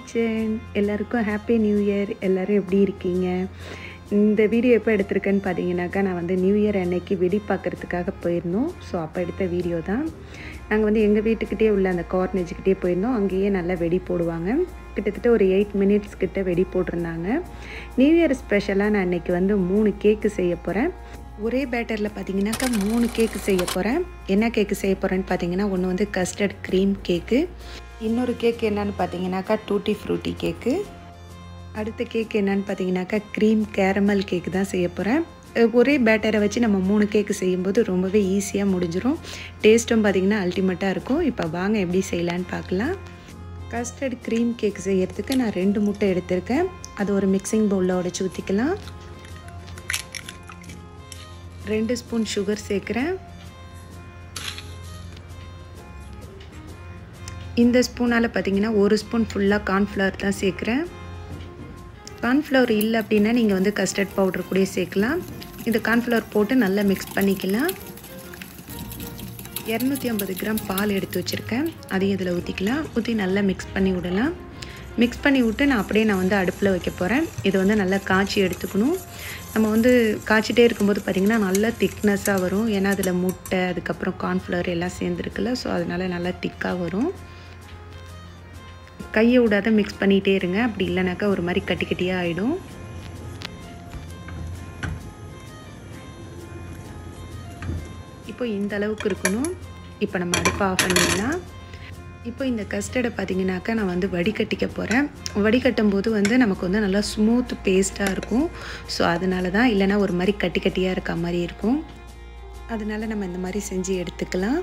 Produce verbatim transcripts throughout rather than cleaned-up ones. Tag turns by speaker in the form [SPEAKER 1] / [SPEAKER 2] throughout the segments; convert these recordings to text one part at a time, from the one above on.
[SPEAKER 1] Kitchen. எல்லாருக்கும் happy new year. எல்லோரும் எப்படி இருக்கீங்க? இந்த வீடியோ எப்போ எடுத்திருக்கேன்னு பார்த்தீங்கன்னாக்கா, நான் வந்து நியூ இயர் அன்னைக்கு வெடி பார்க்குறதுக்காக போயிருந்தோம். ஸோ அப்போ எடுத்த வீடியோ தான். நாங்கள் வந்து எங்கள் வீட்டுக்கிட்டே உள்ள அந்த கார்னேஜ்கிட்டே போயிருந்தோம். அங்கேயே நல்லா வெடி போடுவாங்க. கிட்டத்தட்ட ஒரு எயிட் மினிட்ஸ் கிட்ட வெடி போட்டிருந்தாங்க. நியூ இயர் ஸ்பெஷலாக நான் அன்றைக்கி வந்து மூணு கேக்கு செய்ய போகிறேன். ஒரே பேட்டரில் பார்த்தீங்கன்னாக்கா மூணு கேக்கு செய்ய போகிறேன். என்ன கேக்கு செய்ய போகிறேன்னு பார்த்தீங்கன்னா, ஒன்று வந்து கஸ்டர்ட் க்ரீம் கேக்கு, இன்னொரு கேக் என்னன்னு பார்த்தீங்கன்னாக்கா டூட்டி ஃப்ரூட்டி கேக்கு, அடுத்த கேக் என்னன்னு பார்த்தீங்கன்னாக்கா க்ரீம் கேரமல் கேக்கு தான் செய்ய போகிறேன். ஒரே பேட்டரை வச்சு நம்ம மூணு கேக்கு செய்யும்போது ரொம்பவே ஈஸியாக முடிஞ்சிடும். டேஸ்ட்டும் பார்த்திங்கன்னா அல்டிமேட்டாக இருக்கும். இப்போ வாங்க எப்படி செய்யலான்னு பார்க்கலாம். கஸ்டர்ட் க்ரீம் கேக் செய்யறதுக்கு நான் ரெண்டு முட்டை எடுத்திருக்கேன். அது ஒரு மிக்சிங் பவுலில் உடச்சி ஊற்றிக்கலாம். ரெண்டு ஸ்பூன் சுகர் சேர்க்குறேன். இந்த ஸ்பூனால் பார்த்தீங்கன்னா ஒரு ஸ்பூன் ஃபுல்லாக கார்ன்ஃப்ளவர் தான் சேர்க்குறேன். கார்ன்ஃப்ளவர் இல்லை அப்படின்னா நீங்கள் வந்து கஸ்டர்ட் பவுடர் கூட சேர்க்கலாம். இந்த கார்ன்ஃப்ளவர் போட்டு நல்லா மிக்ஸ் பண்ணிக்கலாம். இரநூத்தி ஐம்பது கிராம் பால் எடுத்து வச்சுருக்கேன். அதையும் இதில் ஊற்றிக்கலாம். ஊற்றி நல்லா மிக்ஸ் பண்ணி விடலாம். மிக்ஸ் பண்ணி விட்டு நான் அப்படியே நான் வந்து அடுப்பில் வைக்க போகிறேன். இதை வந்து நல்லா காய்ச்சி எடுத்துக்கணும். நம்ம வந்து காய்ச்சிட்டே இருக்கும்போது பார்த்திங்கன்னா நல்லா திக்னஸாக வரும். ஏன்னா அதில் முட்டை, அதுக்கப்புறம் கார்ன்ஃப்ளவர் எல்லாம் சேர்ந்துருக்குல்ல. ஸோ அதனால் நல்லா திக்காக வரும். கையை விடாத மிக்ஸ் பண்ணிகிட்டே இருங்க. அப்படி இல்லைனாக்கா ஒரு மாதிரி கட்டி கட்டியாக ஆகிடும். இப்போ இந்த அளவுக்கு இருக்கணும். இப்போ நம்ம அடுப்பை ஆஃப் பண்ணிடலாம். இப்போ இந்த கஸ்டர்டை பார்த்திங்கனாக்கா நான் வந்து வடிகட்டிக்க போகிறேன். வடிகட்டும் போது வந்து நமக்கு வந்து நல்லா ஸ்மூத் பேஸ்ட்டாக இருக்கும். ஸோ அதனால தான், இல்லைனா ஒரு மாதிரி கட்டி கட்டியாக இருக்க மாதிரி இருக்கும். அதனால் நம்ம இந்த மாதிரி செஞ்சு எடுத்துக்கலாம்.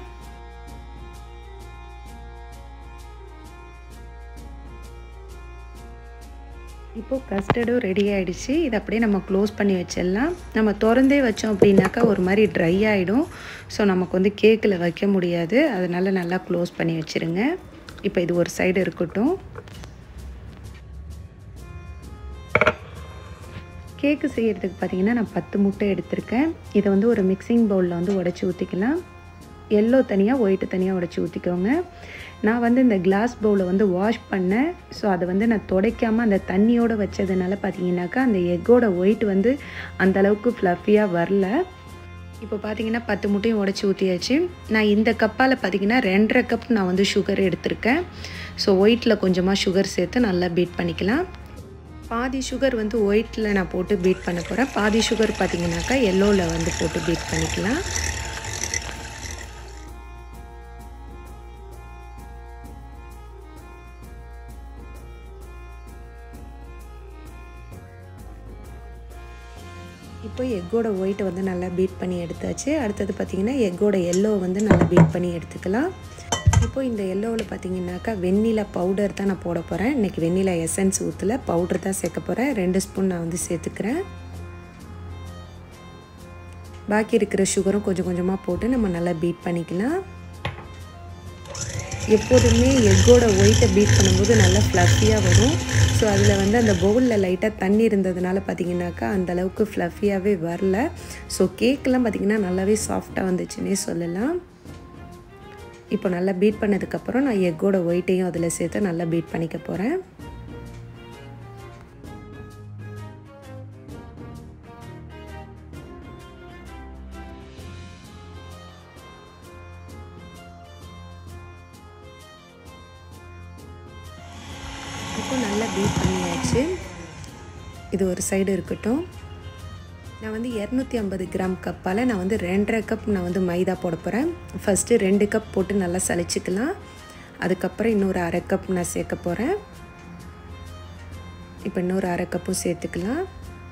[SPEAKER 1] இப்போது கஸ்டர்டும் ரெடி ஆகிடுச்சு. இதை அப்படியே நம்ம க்ளோஸ் பண்ணி வச்சிடலாம். நம்ம திறந்தே வச்சோம் அப்படின்னாக்கா ஒரு மாதிரி ட்ரை ஆகிடும். ஸோ நமக்கு வந்து கேக்கில் வைக்க முடியாது. அதனால் நல்லா க்ளோஸ் பண்ணி வச்சுருங்க. இப்போ இது ஒரு சைடு இருக்கட்டும். கேக்கு செய்கிறதுக்கு பார்த்திங்கன்னா நான் பத்து முட்டை எடுத்திருக்கேன். இதை வந்து ஒரு மிக்சிங் பவுலில் வந்து உடச்சி ஊற்றிக்கலாம். எல்லோ தனியாக, ஒயிட்டு தனியாக உடச்சி ஊற்றிக்கோங்க. நான் வந்து இந்த கிளாஸ் பவுலை வந்து வாஷ் பண்ணேன். ஸோ அதை வந்து நான் துடைக்காமல் அந்த தண்ணியோடு வச்சதுனால பார்த்தீங்கன்னாக்கா அந்த எக்கோட ஒயிட் வந்து அந்தளவுக்கு ஃப்ளஃபியாக வரல. இப்போ பார்த்தீங்கன்னா பத்து முட்டையும் உடச்சி ஊற்றியாச்சு. நான் இந்த கப்பால் பார்த்தீங்கன்னா ரெண்டரை கப் நான் வந்து சுகர் எடுத்திருக்கேன். ஸோ ஒயிட்டில் கொஞ்சமாக சுகர் சேர்த்து நல்லா பீட் பண்ணிக்கலாம். பாதி சுகர் வந்து ஒயிட்டில் நான் போட்டு பீட் பண்ண போகிறேன். பாதி சுகர் பார்த்தீங்கன்னாக்கா எல்லோவில் வந்து போட்டு பீட் பண்ணிக்கலாம். இப்போ எக்கோட ஒயிட்டை வந்து நல்லா பீட் பண்ணி எடுத்தாச்சு. அடுத்தது பார்த்திங்கன்னா எக்கோட எல்லோ வந்து நல்லா பீட் பண்ணி எடுத்துக்கலாம். இப்போது இந்த எல்லோவில் பார்த்திங்கனாக்கா வெண்ணிலா பவுடர் தான் நான் போட போகிறேன். இன்றைக்கி வெண்ணிலா எசன்ஸ் ஊற்றல, பவுடர் தான் சேர்க்க போகிறேன். ரெண்டு ஸ்பூன் நான் வந்து சேர்த்துக்கிறேன். பாக்கி இருக்கிற சுகரும் கொஞ்சம் கொஞ்சமாக போட்டு நம்ம நல்லா பீட் பண்ணிக்கலாம். எப்போதுமே எக்கோட ஒயிட்டை பீட் பண்ணும்போது நல்லா ஃப்ளஃபியாக வரும். ஸோ அதில் வந்து அந்த பவுலில் லைட்டாக தண்ணி இருந்ததுனால பார்த்திங்கனாக்கா அந்தளவுக்கு ஃப்ளஃபியாகவே வரல. ஸோ கேக்கெலாம் பார்த்திங்கன்னா நல்லாவே சாஃப்டாக வந்துச்சுன்னே சொல்லலாம். இப்போ நல்லா பீட் பண்ணதுக்கப்புறம் நான் எக்கோட ஒயிட்டையும் அதில் சேர்த்து நல்லா பீட் பண்ணிக்க போகிறேன். இப்போ நல்லா பீட் பண்ணியாச்சு. இது ஒரு சைடு இருக்கட்டும். நான் வந்து இரநூத்தி ஐம்பது கிராம் கப்பால் நான் வந்து ரெண்டரை கப் நான் வந்து மைதா போட போகிறேன். ஃபஸ்ட்டு ரெண்டு கப் போட்டு நல்லா சலிச்சிக்கலாம். அதுக்கப்புறம் இன்னொரு அரை கப் நான் சேர்க்க போகிறேன். இப்போ இன்னொரு அரை கப்பும் சேர்த்துக்கலாம்.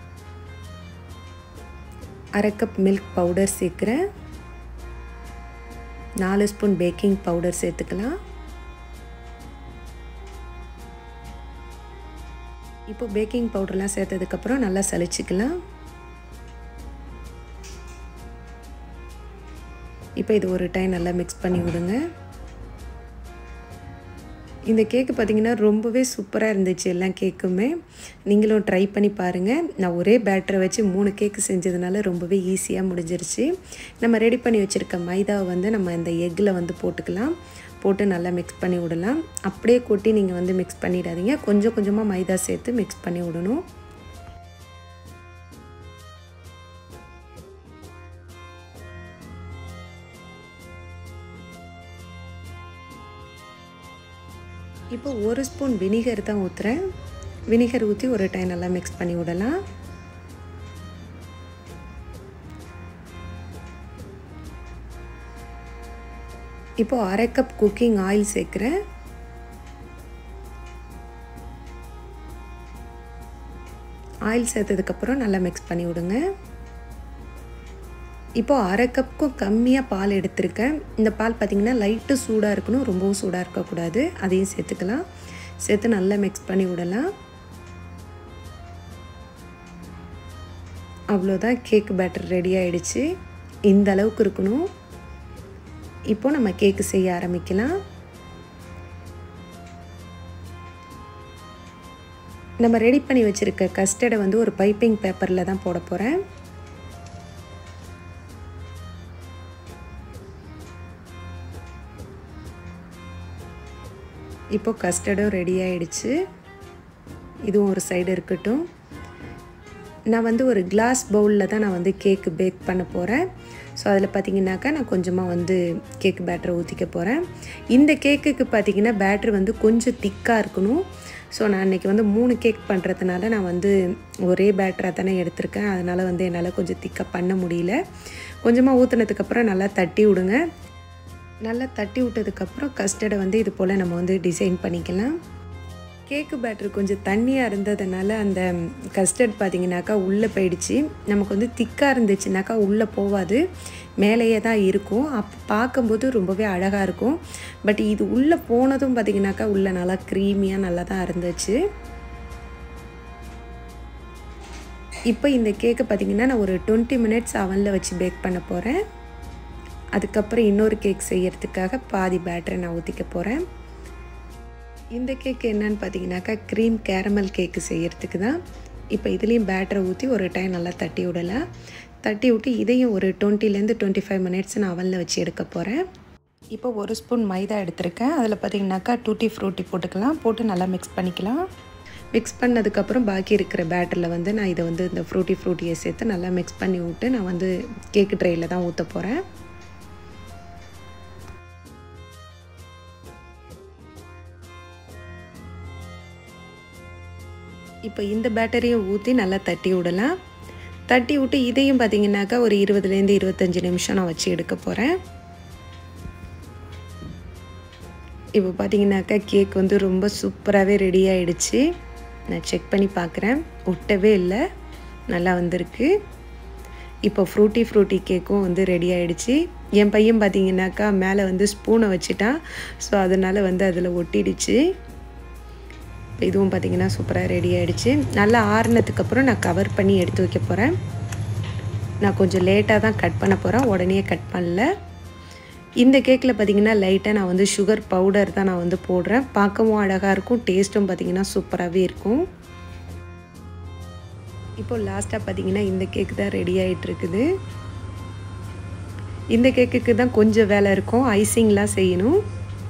[SPEAKER 1] அரை கப் மில்க் பவுடர் சேர்க்குறேன். நாலு ஸ்பூன் பேக்கிங் பவுடர் சேர்த்துக்கலாம். இப்போ பேக்கிங் பவுடர்லாம் சேர்த்ததுக்கப்புறம் நல்லா சலிச்சிக்கலாம். இப்போ இது ஒரு டைம் நல்லா மிக்ஸ் பண்ணி விடுங்க. இந்த கேக்கு பார்த்திங்கன்னா ரொம்பவே சூப்பராக இருந்துச்சு. எல்லாம் கேக்குமே நீங்களும் ட்ரை பண்ணி பாருங்கள். நான் ஒரே பேட்டரை வச்சு மூணு கேக்கு செஞ்சதுனால ரொம்பவே ஈஸியாக முடிஞ்சிருச்சு. நம்ம ரெடி பண்ணி வச்சுருக்க மைதாவை வந்து நம்ம இந்த எக்கில் வந்து போட்டுக்கலாம். போட்டு நல்லா மிக்ஸ் பண்ணி விடலாம். அப்படியே கொட்டி நீங்கள் வந்து மிக்ஸ் பண்ணிடாதீங்க. கொஞ்சம் கொஞ்சமாக மைதா சேர்த்து மிக்ஸ் பண்ணி விடணும். இப்போ ஒரு ஸ்பூன் வினிகர் தான் ஊற்றுறேன். வினிகர் ஊற்றி ஒரு டைம் நல்லா மிக்ஸ் பண்ணி விடலாம். இப்போ அரை கப் குக்கிங் ஆயில் சேர்க்குறேன். ஆயில் சேர்த்ததுக்கப்புறம் நல்லா மிக்ஸ் பண்ணி விடுங்க. இப்போ அரை கப்புக்கும் கம்மியாக பால் எடுத்திருக்கேன். இந்த பால் பார்த்திங்கன்னா லைட்டு சூடாக இருக்கணும், ரொம்பவும் சூடாக இருக்கக்கூடாது. அதையும் சேர்த்துக்கலாம். சேர்த்து நல்லா மிக்ஸ் பண்ணி விடலாம். அவ்வளோதான், கேக் பேட்டர் ரெடி ஆகிடுச்சு. இந்த அளவுக்கு இருக்கணும். இப்போ நம்ம கேக்கு செய்ய ஆரம்பிக்கலாம். நம்ம ரெடி பண்ணி வச்சுருக்க கஸ்டர்டை வந்து ஒரு பைப்பிங் பேப்பரில் தான் போட போகிறேன். இப்போ கஸ்டர்டும் ரெடி ஆகிடுச்சு. இதுவும் ஒரு சைடு இருக்கட்டும். நான் வந்து ஒரு கிளாஸ் பவுலில் தான் நான் வந்து கேக்கு பேக் பண்ண போகிறேன். ஸோ அதில் பார்த்திங்கனாக்கா நான் கொஞ்சமாக வந்து கேக் பேட்டரை ஊற்றிக்க போகிறேன். இந்த கேக்குக்கு பார்த்திங்கன்னா பேட்டர் வந்து கொஞ்சம் திக்காக இருக்கணும். ஸோ நான் இன்றைக்கி வந்து மூணு கேக் பண்ணுறதுனால நான் வந்து ஒரே பேட்டராக தானே எடுத்திருக்கேன். அதனால் வந்து என்னால் கொஞ்சம் திக்காக பண்ண முடியல. கொஞ்சமாக ஊற்றுனதுக்கப்புறம் நல்லா தட்டி விடுங்க. நல்லா தட்டி விட்டதுக்கப்புறம் கஸ்டர்டை வந்து இது போல் நம்ம வந்து டிசைன் பண்ணிக்கலாம். கேக்கு பேட்டர் கொஞ்சம் தண்ணியாக இருந்ததுனால அந்த கஸ்டர்ட் பார்த்திங்கனாக்கா உள்ளே போயிடுச்சு. நமக்கு வந்து திக்காக இருந்துச்சுனாக்கா உள்ளே போகாது, மேலேயே தான் இருக்கும். அப்போ பார்க்கும்போது ரொம்பவே அழகாக இருக்கும். பட் இது உள்ளே போனதும் பார்த்திங்கனாக்கா உள்ளே நல்லா க்ரீமியாக நல்லா தான் இருந்துச்சு. இப்போ இந்த கேக்கை பார்த்திங்கன்னா நான் ஒரு டுவெண்ட்டி மினிட்ஸ் அவனில் வச்சு பேக் பண்ண போகிறேன். அதுக்கப்புறம் இன்னொரு கேக் செய்யறதுக்காக பாதி பேட்டரை நான் ஊற்றிக்க போகிறேன். இந்த கேக் என்னன்னு பார்த்தீங்கன்னாக்கா க்ரீம் கேரமல் கேக்கு செய்யறதுக்கு தான். இப்போ இதுலேயும் பேட்டரை ஊற்றி ஒரு டைம் நல்லா தட்டி விடலாம். தட்டி விட்டு இதையும் ஒரு டுவெண்ட்டிலேருந்து டுவெண்ட்டி ஃபைவ் மினிட்ஸ் நான் அவனில் வச்சு எடுக்க போகிறேன். இப்போ ஒரு ஸ்பூன் மைதா எடுத்திருக்கேன். அதில் பார்த்தீங்கன்னாக்கா டூட்டி ஃப்ரூட்டி போட்டுக்கலாம். போட்டு நல்லா மிக்ஸ் பண்ணிக்கலாம். மிக்ஸ் பண்ணதுக்கப்புறம் பாக்கி இருக்கிற பேட்டரில் வந்து நான் இதை வந்து இந்த ஃப்ரூட்டி ஃப்ரூட்டியை சேர்த்து நல்லா மிக்ஸ் பண்ணி விட்டு நான் வந்து கேக்கு ட்ரையில் தான் ஊற்ற போகிறேன். இப்போ இந்த பேட்டரியும் ஊற்றி நல்லா தட்டி விடலாம். தட்டி விட்டு இதையும் பார்த்திங்கனாக்கா ஒரு இருபதுலேருந்து இருபத்தஞ்சி நிமிஷம் நான் வச்சு எடுக்க போகிறேன். இப்போ பார்த்திங்கனாக்கா கேக் வந்து ரொம்ப சூப்பராகவே ரெடி ஆகிடுச்சு. நான் செக் பண்ணி பார்க்குறேன், ஒட்டவே இல்லை, நல்லா வந்திருக்கு. இப்போ ஃப்ரூட்டி ஃப்ரூட்டி கேக்கும் வந்து ரெடி ஆகிடுச்சு. என் பையன் பார்த்திங்கனாக்கா மேலே வந்து ஸ்பூனை வச்சுட்டான். ஸோ அதனால் வந்து அதில் ஒட்டிடுச்சு. இதுவும் பார்த்திங்கன்னா சூப்பராக ரெடி ஆகிடுச்சு. நல்லா ஆறுனதுக்கப்புறம் நான் கவர் பண்ணி எடுத்து வைக்க போகிறேன். நான் கொஞ்சம் லேட்டாக தான் கட் பண்ண போகிறேன், உடனே கட் பண்ணல. இந்த கேக்கில் பார்த்திங்கன்னா லைட்டாக நான் வந்து சுகர் பவுடர் தான் நான் வந்து போடுறேன். பார்க்கவும் அழகாக இருக்கும், டேஸ்ட்டும் பார்த்திங்கன்னா சூப்பராகவே இருக்கும். இப்போது லாஸ்ட்டாக பார்த்திங்கன்னா இந்த கேக்கு தான் ரெடி ஆகிட்டுருக்குது. இந்த கேக்குக்கு தான் கொஞ்சம் வேலை இருக்கும், ஐசிங்லாம் செய்யணும்.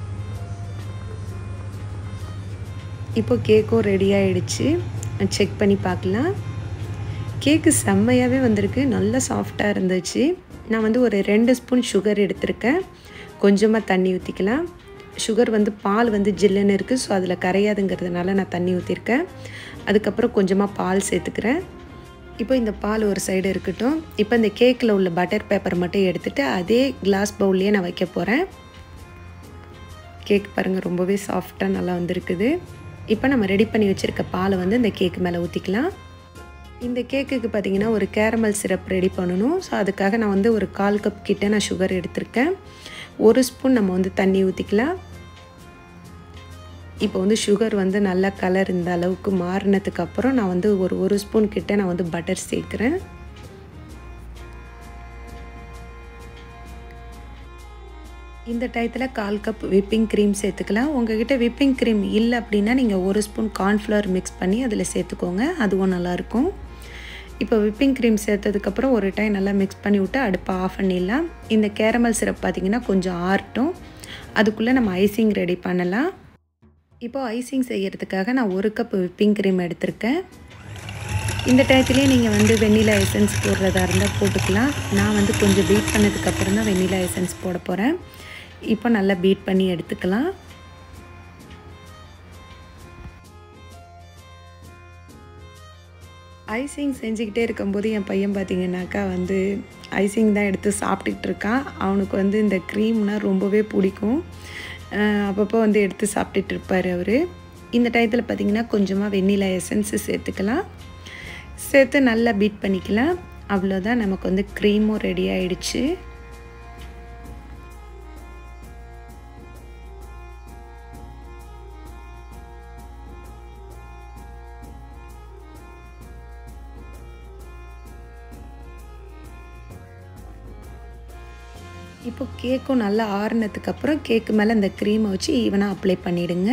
[SPEAKER 1] இப்போ கேக்கும் ரெடி ஆகிடுச்சு. செக் பண்ணி பார்க்கலாம். கேக்கு செம்மையாகவே வந்திருக்கு, நல்லா சாஃப்டாக இருந்துச்சு. நான் வந்து ஒரு ரெண்டு ஸ்பூன் சுகர் எடுத்திருக்கேன். கொஞ்சமாக தண்ணி ஊற்றிக்கலாம். சுகர் வந்து பால் வந்து ஜில்லுன்னு இருக்குது, ஸோ அதில் கரையாதுங்கிறதுனால நான் தண்ணி ஊற்றிருக்கேன். அதுக்கப்புறம் கொஞ்சமாக பால் சேர்த்துக்கிறேன். இப்போ இந்த பால் ஒரு சைடு இருக்கட்டும். இப்போ இந்த கேக்கில் உள்ள பட்டர் பேப்பர் மட்டும் எடுத்துகிட்டு அதே கிளாஸ் பவுல்லையே நான் வைக்க போகிறேன். கேக் பாருங்கள் ரொம்பவே சாஃப்டாக நல்லா வந்திருக்குது. இப்போ நம்ம ரெடி பண்ணி வச்சுருக்க பாலை வந்து இந்த கேக்கு மேலே ஊற்றிக்கலாம். இந்த கேக்குக்கு பார்த்திங்கன்னா ஒரு கேரமல் சிரப் ரெடி பண்ணணும். ஸோ அதுக்காக நான் வந்து ஒரு கால் கப் கிட்ட நான் சுகர் எடுத்திருக்கேன். ஒரு ஸ்பூன் நம்ம வந்து தண்ணி ஊற்றிக்கலாம். இப்போ வந்து சுகர் வந்து நல்லா கலர் இந்த அளவுக்கு மாறினதுக்கப்புறம் நான் வந்து ஒரு ஒரு ஸ்பூன் கிட்ட நான் வந்து பட்டர் சேர்க்குறேன். இந்த டயத்தில் கால் கப் விப்பிங் க்ரீம் சேர்த்துக்கலாம். உங்கள்கிட்ட விப்பிங் க்ரீம் இல்லை அப்படின்னா நீங்கள் ஒரு ஸ்பூன் கார்ன்ஃப்ளவர் மிக்ஸ் பண்ணி அதில் சேர்த்துக்கோங்க, அதுவும் நல்லாயிருக்கும். இப்போ விப்பிங் க்ரீம் சேர்த்ததுக்கப்புறம் ஒரு டைம் நல்லா மிக்ஸ் பண்ணி விட்டு அடுப்பை ஆஃப் பண்ணிடலாம். இந்த கேரமல் சிரப் பார்த்திங்கன்னா கொஞ்சம் ஆறட்டும். அதுக்குள்ளே நம்ம ஐசிங் ரெடி பண்ணலாம். இப்போது ஐசிங் செய்கிறதுக்காக நான் ஒரு கப் விப்பிங் க்ரீம் எடுத்திருக்கேன். இந்த டயத்துலேயே நீங்கள் வந்து வெண்ணிலா எசன்ஸ் போடுறதா இருந்தால் போட்டுக்கலாம். நான் வந்து கொஞ்சம் பீட் பண்ணதுக்கப்புறம் தான் வெண்ணிலா எசன்ஸ் போட போகிறேன். இப்போ நல்லா பீட் பண்ணி எடுத்துக்கலாம். ஐசிங் செஞ்சுக்கிட்டே இருக்கும்போது என் பையன் பார்த்திங்கனாக்கா வந்து ஐசிங் தான் எடுத்து சாப்பிட்டுக்கிட்டு இருக்கான். அவனுக்கு வந்து இந்த க்ரீம்னால் ரொம்பவே பிடிக்கும். அப்பப்போ வந்து எடுத்து சாப்பிட்டுட்டு இருப்பார் அவர். இந்த டயத்தில் பார்த்திங்கன்னா கொஞ்சமாக வெண்ணிலா எசன்ஸு சேர்த்துக்கலாம். சேர்த்து நல்லா பீட் பண்ணிக்கலாம். அவ்வளோதான், நமக்கு வந்து க்ரீமும் ரெடி ஆகிடுச்சு. இப்போ கேக்கும் நல்லா ஆறுனதுக்கப்புறம் கேக்கு மேலே இந்த க்ரீமை வச்சு ஈவனாக அப்ளை பண்ணிவிடுங்க.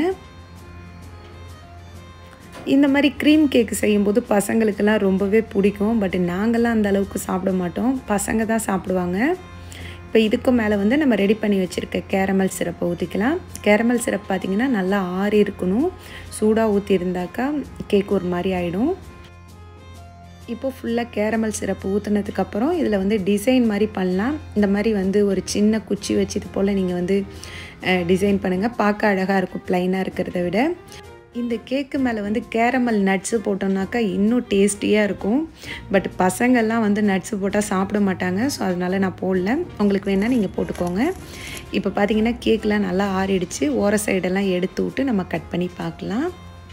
[SPEAKER 1] இந்த மாதிரி க்ரீம் கேக்கு செய்யும்போது பசங்களுக்கெல்லாம் ரொம்பவே பிடிக்கும். பட் நாங்கள்லாம் அந்த அளவுக்கு சாப்பிட மாட்டோம், பசங்க தான் சாப்பிடுவாங்க. இப்போ இதுக்கும் மேலே வந்து நம்ம ரெடி பண்ணி வச்சுருக்க கேரமல் சிரப்பை ஊற்றிக்கலாம். கேரமல் சிரப் பார்த்திங்கன்னா நல்லா ஆறி இருக்கணும். சூடாக ஊற்றி இருந்தாக்கா கேக் ஒரு மாதிரி ஆகிடும். இப்போ ஃபுல்லாக கேரமல் சிரப்பு ஊற்றுனதுக்கப்புறம் இதில் வந்து டிசைன் மாதிரி பண்ணலாம். இந்த மாதிரி வந்து ஒரு சின்ன குச்சி வச்சு இது போல் நீங்கள் வந்து டிசைன் பண்ணுங்கள். பார்க்க அழகாக இருக்கும் ப்ளைனாக இருக்கிறத விட. இந்த கேக்கு மேலே வந்து கேரமல் நட்ஸு போட்டோம்னாக்கா இன்னும் டேஸ்டியாக இருக்கும். பட் பசங்கள்லாம் வந்து நட்ஸு போட்டால் சாப்பிட மாட்டாங்க. ஸோ அதனால் நான் போடல. உங்களுக்கு வேணால் நீங்கள் போட்டுக்கோங்க. இப்போ பார்த்திங்கன்னா கேக்கெலாம் நல்லா ஆறிடுச்சு. ஓர சைடெல்லாம் எடுத்து விட்டு நம்ம கட் பண்ணி பார்க்கலாம்.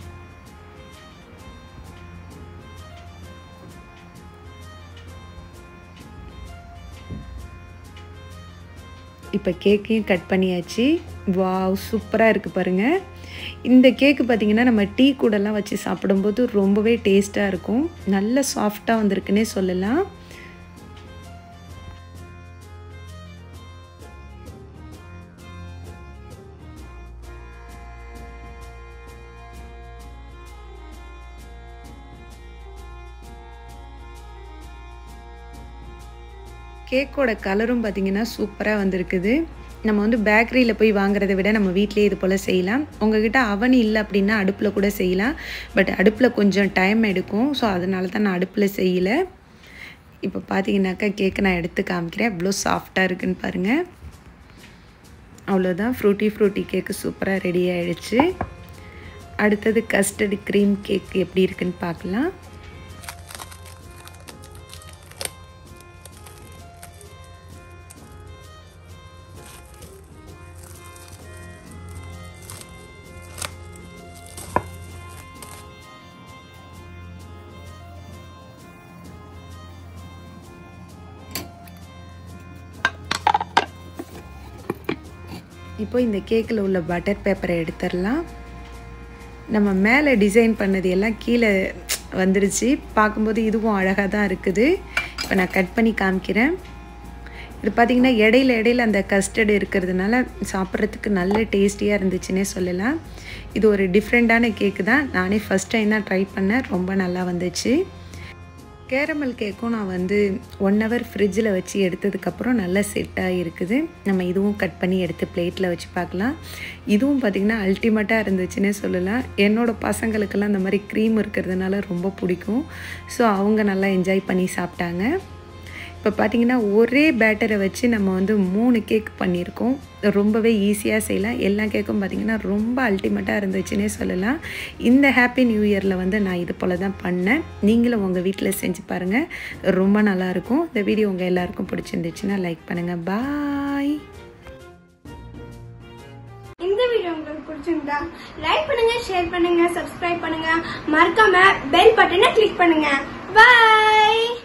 [SPEAKER 1] இப்போ கேக்கையும் கட் பண்ணியாச்சு. வாவ், சூப்பராக இருக்குது பாருங்கள். இந்த கேக்கு பார்த்திங்கன்னா நம்ம டீ கூடலாம் வச்சு சாப்பிடும்போது ரொம்பவே டேஸ்ட்டாக இருக்கும். நல்ல சாஃப்டாக வந்திருக்குன்னே சொல்லலாம். கேக்கோட கலரும் பார்த்திங்கன்னா சூப்பராக வந்திருக்குது. நம்ம வந்து பேக்கரியில் போய் வாங்குறத விட நம்ம வீட்டிலே இது போல் செய்யலாம். உங்கள்கிட்ட அவன் இல்லை அப்படின்னா அடுப்பில் கூட செய்யலாம். பட் அடுப்பில் கொஞ்சம் டைம் எடுக்கும். ஸோ அதனால தான் நான் அடுப்பில் செய்யலை. இப்போ பார்த்தீங்கன்னாக்கா கேக்கு நான் எடுத்து காமிக்கிறேன். எவ்வளோ சாஃப்டாக இருக்குன்னு பாருங்கள். அவ்வளோதான், ஃப்ரூட்டி ஃப்ரூட்டி கேக்கு சூப்பராக ரெடி ஆகிடுச்சு. அடுத்தது கஸ்டர்டு க்ரீம் கேக் எப்படி இருக்குன்னு பார்க்கலாம். இப்போ இந்த கேக்கில் உள்ள பட்டர் பேப்பரை எடுத்துடலாம். நம்ம மேலே டிசைன் பண்ணது எல்லாம் கீழே வந்துருச்சு. பார்க்கும்போது இதுவும் அழகாக தான் இருக்குது. இப்போ நான் கட் பண்ணி காமிக்கிறேன். இது பார்த்திங்கன்னா இடையில இடையில அந்த கஸ்டர்டு இருக்கிறதுனால சாப்பிட்றதுக்கு நல்ல டேஸ்டியாக இருந்துச்சுன்னே சொல்லலாம். இது ஒரு டிஃப்ரெண்ட்டான கேக்கு தான். நானே ஃபஸ்ட் டைம் தான் ட்ரை பண்ணேன். ரொம்ப நல்லா வந்துச்சு. கேரமல் கேக்கும் நான் வந்து ஒன் ஹவர் ஃப்ரிட்ஜில் வச்சு எடுத்ததுக்கப்புறம் நல்லா செட்டாக இருக்குது. நம்ம இதுவும் கட் பண்ணி எடுத்து பிளேட்டில் வச்சு பார்க்கலாம். இதுவும் பார்த்திங்கன்னா அல்டிமேட்டாக இருந்துச்சுன்னே சொல்லலாம். என்னோடய பசங்களுக்கெல்லாம் இந்த மாதிரி க்ரீம் இருக்கிறதுனால ரொம்ப பிடிக்கும். ஸோ அவங்க நல்லா என்ஜாய் பண்ணி சாப்பிட்டாங்க. இப்போ பார்த்திங்கன்னா ஒரே பேட்டரை வச்சு நம்ம வந்து மூணு கேக் பண்ணியிருக்கோம். ரொம்பவே ஈஸியாக செய்யலாம். எல்லா கேக்கும் பார்த்திங்கன்னா ரொம்ப அல்டிமேட்டாக இருந்துச்சுன்னே சொல்லலாம். இந்த ஹாப்பி நியூ இயரில் வந்து நான் இது போல் தான் பண்ணேன். நீங்களும் உங்கள் வீட்டில் செஞ்சு பாருங்கள், ரொம்ப நல்லாயிருக்கும். இந்த வீடியோ உங்கள் எல்லாருக்கும் பிடிச்சிருந்துச்சுன்னா லைக் பண்ணுங்கள். பாய்.
[SPEAKER 2] இந்த வீடியோ உங்களுக்கு பிடிச்சிருந்தா லைக் பண்ணுங்க, ஷேர் பண்ணுங்க, சப்ஸ்கிரைப் பண்ணுங்க, மறக்காம பெல் பட்டனை கிளிக் பண்ணுங்க. பாய்.